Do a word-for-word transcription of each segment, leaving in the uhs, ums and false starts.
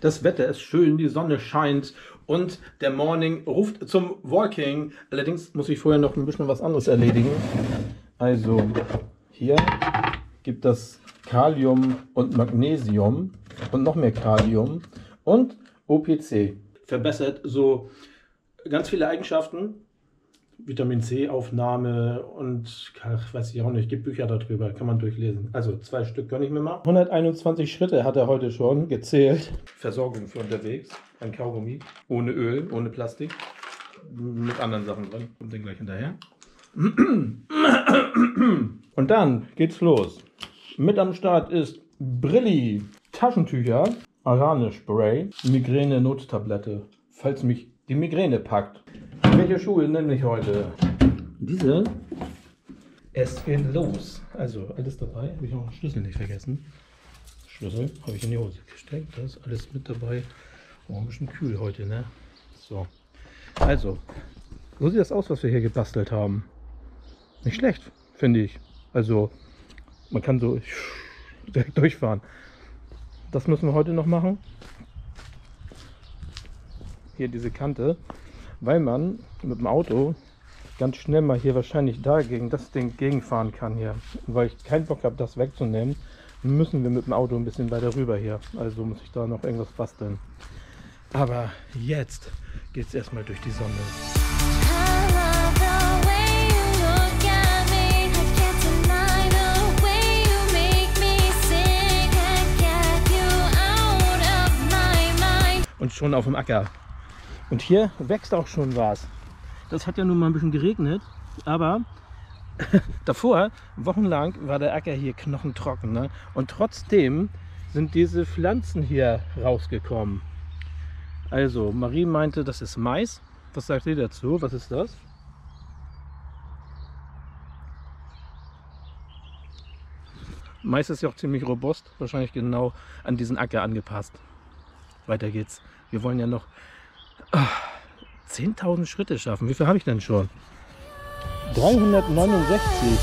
Das Wetter ist schön, die Sonne scheint und der Morning ruft zum Walking. Allerdings muss ich vorher noch ein bisschen was anderes erledigen. Also hier gibt es Kalium und Magnesium und noch mehr Kalium und O P C. Verbessert so ganz viele Eigenschaften. Vitamin C Aufnahme und ach, weiß ich auch nicht, gibt Bücher darüber, kann man durchlesen. Also zwei Stück kann ich mir machen. hunderteinundzwanzig Schritte hat er heute schon gezählt. Versorgung für unterwegs, ein Kaugummi, ohne Öl, ohne Plastik, mit anderen Sachen drin. Kommt den gleich hinterher. Und dann geht's los. Mit am Start ist Brilli, Taschentücher, Arane-Spray, Migräne-Nottablette, falls mich die Migräne packt. Welche Schuhe nehme ich heute? Diese. Es geht los. Also alles dabei. Habe ich auch den Schlüssel nicht vergessen. Schlüssel habe ich in die Hose gesteckt. Da ist alles mit dabei. Oh, ein bisschen kühl heute, ne? So. Also, so sieht das aus, was wir hier gebastelt haben. Nicht schlecht, finde ich. Also, man kann so direkt durchfahren. Das müssen wir heute noch machen. Hier diese Kante. Weil man mit dem Auto ganz schnell mal hier wahrscheinlich dagegen das Ding gegenfahren kann hier. Und weil ich keinen Bock habe, das wegzunehmen, müssen wir mit dem Auto ein bisschen weiter rüber hier. Also muss ich da noch irgendwas basteln. Aber jetzt geht es erstmal durch die Sonne. Und schon auf dem Acker. Und hier wächst auch schon was. Das hat ja nun mal ein bisschen geregnet, aber davor, wochenlang, war der Acker hier knochentrocken. Ne? Und trotzdem sind diese Pflanzen hier rausgekommen. Also, Marie meinte, das ist Mais. Was sagt ihr dazu? Was ist das? Mais ist ja auch ziemlich robust, wahrscheinlich genau an diesen Acker angepasst. Weiter geht's. Wir wollen ja noch zehntausend Schritte schaffen. Wie viel habe ich denn schon? dreihundertneunundsechzig.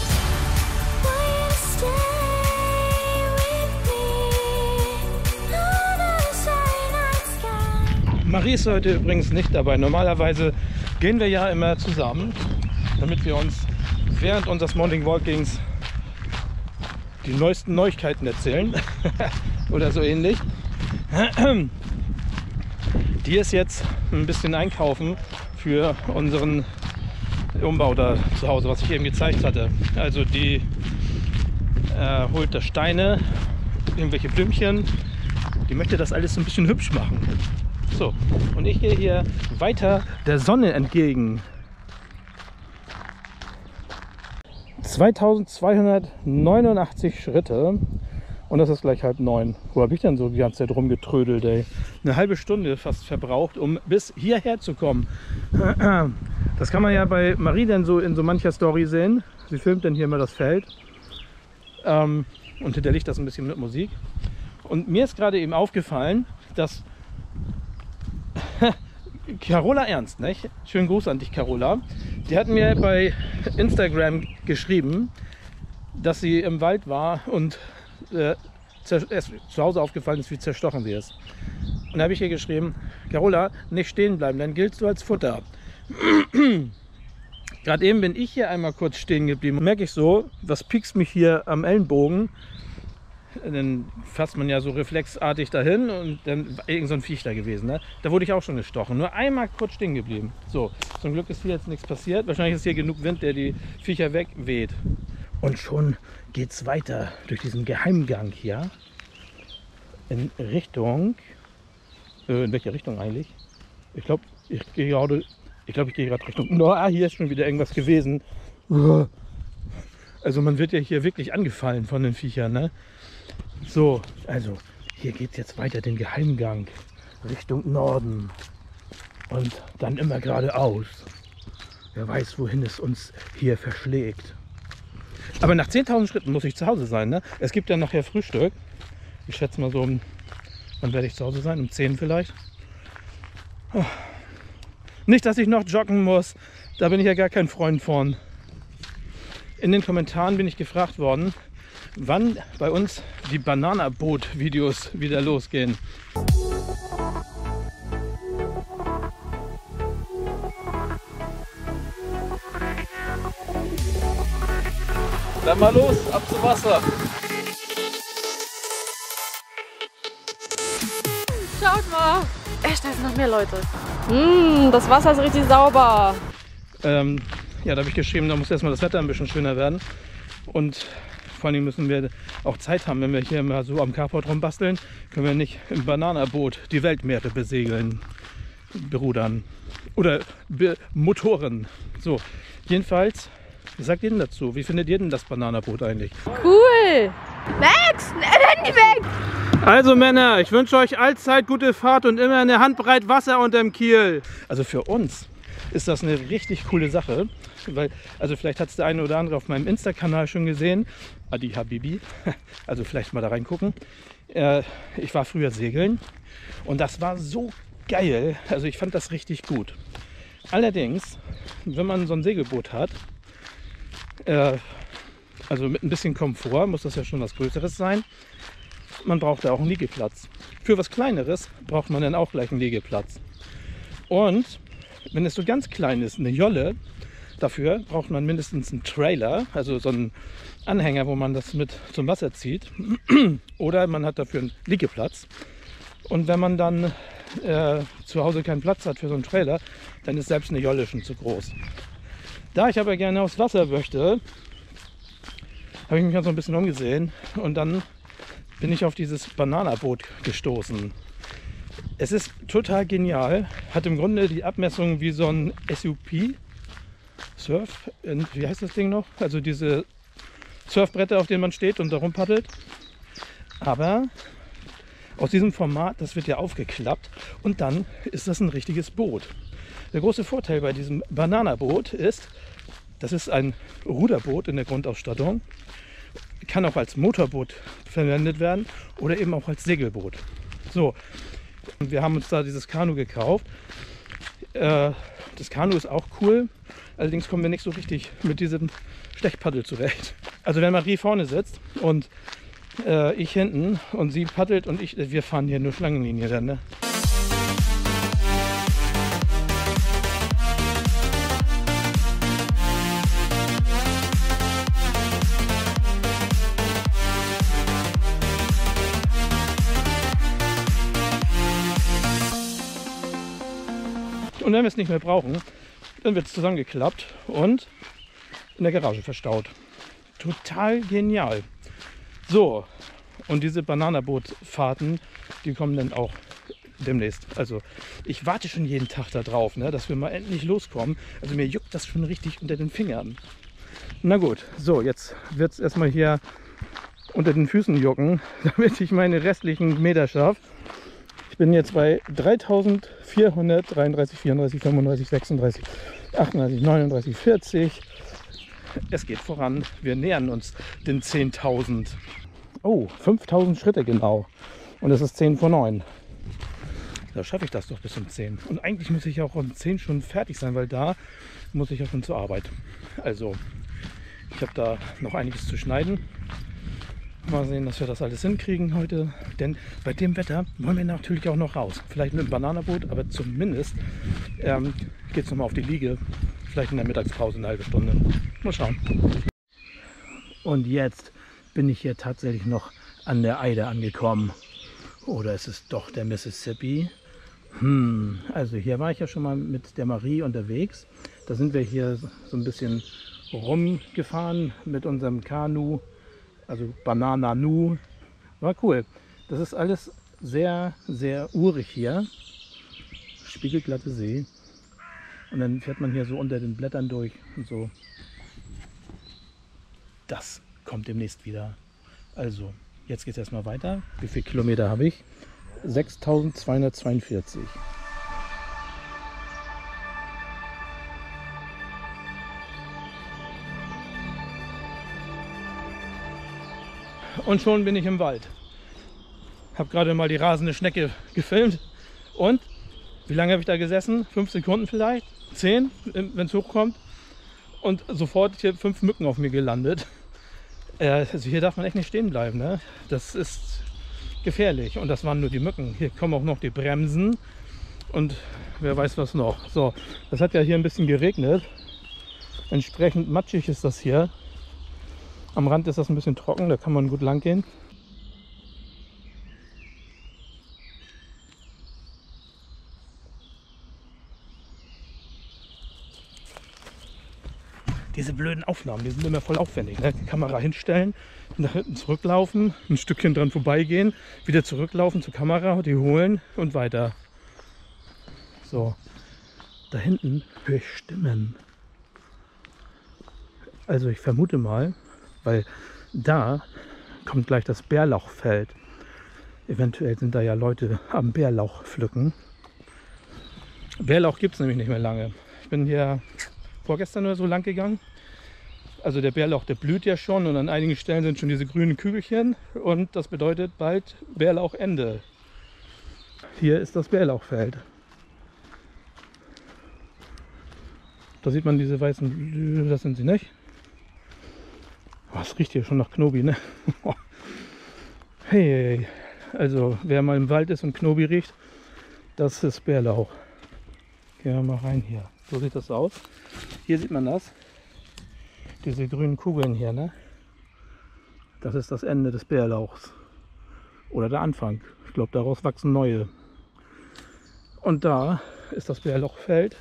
Marie ist heute übrigens nicht dabei. Normalerweise gehen wir ja immer zusammen, damit wir uns während unseres Morning Walkings die neuesten Neuigkeiten erzählen. Oder so ähnlich. Die ist jetzt ein bisschen einkaufen für unseren Umbau da zu Hause, was ich eben gezeigt hatte. Also die äh, holt da Steine, irgendwelche Blümchen. Die möchte das alles ein bisschen hübsch machen. So, und ich gehe hier weiter der Sonne entgegen. zweitausendzweihundertneunundachtzig Schritte. Und das ist gleich halb neun. Wo habe ich denn so die ganze Zeit rumgetrödelt, ey? Eine halbe Stunde fast verbraucht, um bis hierher zu kommen. Das kann man ja bei Marie dann so in so mancher Story sehen. Sie filmt dann hier mal das Feld ähm, und hinterlegt das ein bisschen mit Musik. Und mir ist gerade eben aufgefallen, dass Carola Ernst, nicht? Schönen Gruß an dich, Carola. Die hat mir bei Instagram geschrieben, dass sie im Wald war und Äh, erst zu Hause aufgefallen ist, wie zerstochen sie ist. Und da habe ich ihr geschrieben, Carola, nicht stehen bleiben, dann giltst du als Futter. Gerade eben bin ich hier einmal kurz stehen geblieben. Merke ich so, was piekst mich hier am Ellenbogen. Dann fasst man ja so reflexartig dahin und dann war irgend so ein Viech da gewesen. Ne? Da wurde ich auch schon gestochen. Nur einmal kurz stehen geblieben. So, zum Glück ist hier jetzt nichts passiert. Wahrscheinlich ist hier genug Wind, der die Viecher wegweht. Und schon geht es weiter durch diesen Geheimgang hier in Richtung, äh, in welche Richtung eigentlich? Ich glaube, ich gehe gerade, ich glaube, ich gehe gerade Richtung, no, ah, hier ist schon wieder irgendwas gewesen. Also man wird ja hier wirklich angefallen von den Viechern, ne? So, also hier geht es jetzt weiter den Geheimgang Richtung Norden und dann immer geradeaus. Wer weiß, wohin es uns hier verschlägt. Aber nach zehntausend Schritten muss ich zu Hause sein. Ne? Es gibt ja nachher Frühstück. Ich schätze mal so, wann werde ich zu Hause sein? Um zehn vielleicht. Oh. Nicht, dass ich noch joggen muss. Da bin ich ja gar kein Freund von. In den Kommentaren bin ich gefragt worden, wann bei uns die Bananaboot-Videos wieder losgehen. Dann mal los, ab zum Wasser. Schaut mal. Echt, da sind noch mehr Leute. Mm, das Wasser ist richtig sauber. Ähm, ja, da habe ich geschrieben, da muss erstmal das Wetter ein bisschen schöner werden. Und vor allem müssen wir auch Zeit haben, wenn wir hier mal so am Carport rumbasteln, können wir nicht im Bananaboot die Weltmeere besegeln, berudern oder be motoren. So, jedenfalls, wie sagt ihr denn dazu? Wie findet ihr denn das Bananaboot eigentlich? Cool. Max, renn die weg. Also Männer, ich wünsche euch allzeit gute Fahrt und immer eine Handbreit Wasser unterm Kiel. Also für uns ist das eine richtig coole Sache, weil, also vielleicht hat es der eine oder andere auf meinem Insta-Kanal schon gesehen, Adi Habibi, also vielleicht mal da reingucken. Äh, ich war früher segeln und das war so geil, also ich fand das richtig gut. Allerdings, wenn man so ein Segelboot hat, äh, also mit ein bisschen Komfort, muss das ja schon was Größeres sein, man braucht da auch einen Liegeplatz. Für was Kleineres braucht man dann auch gleich einen Liegeplatz. Und wenn es so ganz klein ist, eine Jolle, dafür braucht man mindestens einen Trailer, also so einen Anhänger, wo man das mit zum Wasser zieht. Oder man hat dafür einen Liegeplatz. Und wenn man dann äh, zu Hause keinen Platz hat für so einen Trailer, dann ist selbst eine Jolle schon zu groß. Da ich aber gerne aufs Wasser möchte, habe ich mich halt so ein bisschen umgesehen und dann bin ich auf dieses Bananaboot gestoßen. Es ist total genial, hat im Grunde die Abmessung wie so ein S U P, Surf, wie heißt das Ding noch? Also diese Surfbretter, auf denen man steht und darum paddelt. Aber aus diesem Format, das wird ja aufgeklappt und dann ist das ein richtiges Boot. Der große Vorteil bei diesem Bananaboot ist, das ist ein Ruderboot in der Grundausstattung, kann auch als Motorboot verwendet werden oder eben auch als Segelboot. So, und wir haben uns da dieses Kanu gekauft. Äh, das Kanu ist auch cool, allerdings kommen wir nicht so richtig mit diesem Stechpaddel zurecht. Also wenn Marie vorne sitzt und äh, ich hinten und sie paddelt und ich, wir fahren hier nur Schlangenlinie dann, ne? Und wenn wir es nicht mehr brauchen, dann wird es zusammengeklappt und in der Garage verstaut. Total genial. So, und diese Bananabootfahrten, die kommen dann auch demnächst. Also ich warte schon jeden Tag darauf, ne, dass wir mal endlich loskommen. Also mir juckt das schon richtig unter den Fingern. Na gut, so, jetzt wird es erstmal hier unter den Füßen jucken, damit ich meine restlichen Meter schaffe. Ich bin jetzt bei dreitausendvierhundertdreiunddreißig, vierunddreißig, fünfunddreißig, sechsunddreißig, achtunddreißig, neununddreißig, vierzig. Es geht voran. Wir nähern uns den zehntausend. Oh, fünftausend Schritte genau. Und es ist zehn vor neun. Da schaffe ich das doch bis um zehn. Und eigentlich muss ich auch um zehn schon fertig sein, weil da muss ich auch schon zur Arbeit. Also, ich habe da noch einiges zu schneiden. Mal sehen, dass wir das alles hinkriegen heute. Denn bei dem Wetter wollen wir natürlich auch noch raus. Vielleicht mit dem Bananaboot, aber zumindest ähm, geht es nochmal auf die Liege. Vielleicht in der Mittagspause eine halbe Stunde. Mal schauen. Und jetzt bin ich hier tatsächlich noch an der Eider angekommen. Oder ist es doch der Mississippi? Hm, also hier war ich ja schon mal mit der Marie unterwegs. Da sind wir hier so ein bisschen rumgefahren mit unserem Kanu. Also Banananu. War cool. Das ist alles sehr, sehr urig hier. Spiegelglatte See. Und dann fährt man hier so unter den Blättern durch und so. Das kommt demnächst wieder. Also, jetzt geht es erstmal weiter. Wie viele Kilometer habe ich? sechstausendzweihundertzweiundvierzig. Und schon bin ich im Wald. Habe gerade mal die rasende Schnecke gefilmt. Und wie lange habe ich da gesessen? Fünf Sekunden vielleicht? Zehn, wenn es hochkommt. Und sofort hier fünf Mücken auf mir gelandet. Äh, also hier darf man echt nicht stehen bleiben. Ne? Das ist gefährlich. Und das waren nur die Mücken. Hier kommen auch noch die Bremsen und wer weiß was noch. So, das hat ja hier ein bisschen geregnet. Entsprechend matschig ist das hier. Am Rand ist das ein bisschen trocken, da kann man gut lang gehen. Diese blöden Aufnahmen, die sind immer voll aufwendig. Ne? Die Kamera hinstellen, nach hinten zurücklaufen, ein Stückchen dran vorbeigehen, wieder zurücklaufen zur Kamera, die holen und weiter. So, da hinten höre ich Stimmen. Also ich vermute mal, weil da kommt gleich das Bärlauchfeld. Eventuell sind da ja Leute am Bärlauch pflücken. Bärlauch gibt es nämlich nicht mehr lange. Ich bin hier vorgestern oder so lang gegangen. Also der Bärlauch, der blüht ja schon und an einigen Stellen sind schon diese grünen Kügelchen und das bedeutet bald Bärlauchende. Hier ist das Bärlauchfeld. Da sieht man diese weißen, das sind sie nicht. Oh, es riecht hier schon nach Knobi, ne? Hey, also wer mal im Wald ist und Knobi riecht, das ist Bärlauch. Gehen wir mal rein hier. So sieht das aus. Hier sieht man das. Diese grünen Kugeln hier, ne? Das ist das Ende des Bärlauchs. Oder der Anfang. Ich glaube, daraus wachsen neue. Und da ist das Bärlauchfeld.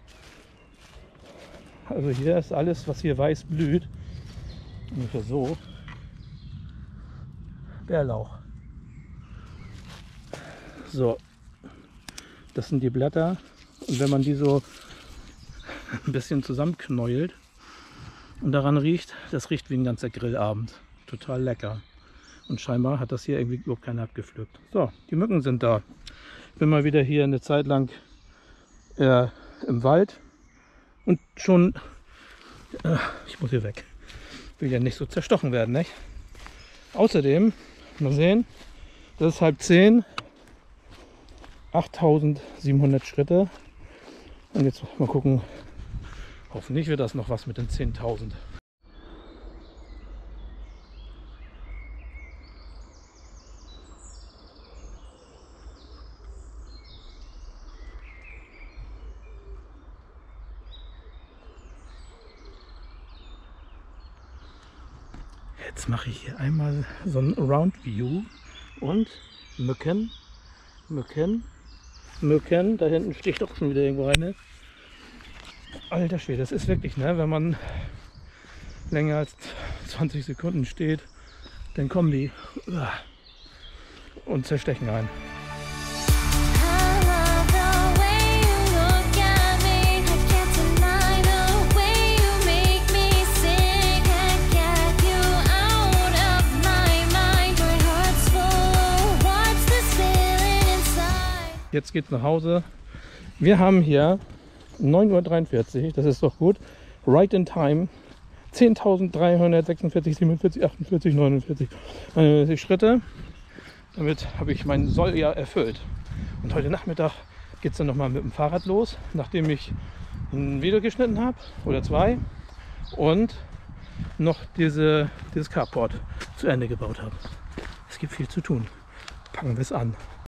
Also hier ist alles, was hier weiß blüht. Ungefähr so. Bärlauch. So. Das sind die Blätter. Und wenn man die so ein bisschen zusammenknäult und daran riecht, das riecht wie ein ganzer Grillabend. Total lecker. Und scheinbar hat das hier irgendwie überhaupt keiner abgepflückt. So, die Mücken sind da. Ich bin mal wieder hier eine Zeit lang äh, im Wald und schon, äh, ich muss hier weg. Will ja nicht so zerstochen werden, nicht? Außerdem, mal sehen, das ist halb zehn, achttausendsiebenhundert Schritte. Und jetzt mal gucken, hoffentlich wird das noch was mit den zehntausend. Jetzt mache ich hier einmal so ein Round View und Mücken, Mücken, Mücken, da hinten sticht doch schon wieder irgendwo eine. Alter Schwede, das ist wirklich, ne, wenn man länger als zwanzig Sekunden steht, dann kommen die und zerstechen einen. Jetzt geht's nach Hause. Wir haben hier neun Uhr dreiundvierzig, das ist doch gut. Right in time. zehntausenddreihundertsechsundvierzig, siebenundvierzig, achtundvierzig, neunundvierzig, neunundvierzig Schritte. Damit habe ich mein Solljahr erfüllt. Und heute Nachmittag geht es dann nochmal mit dem Fahrrad los, nachdem ich ein Video geschnitten habe oder zwei und noch diese, dieses Carport zu Ende gebaut habe. Es gibt viel zu tun. Packen wir es an.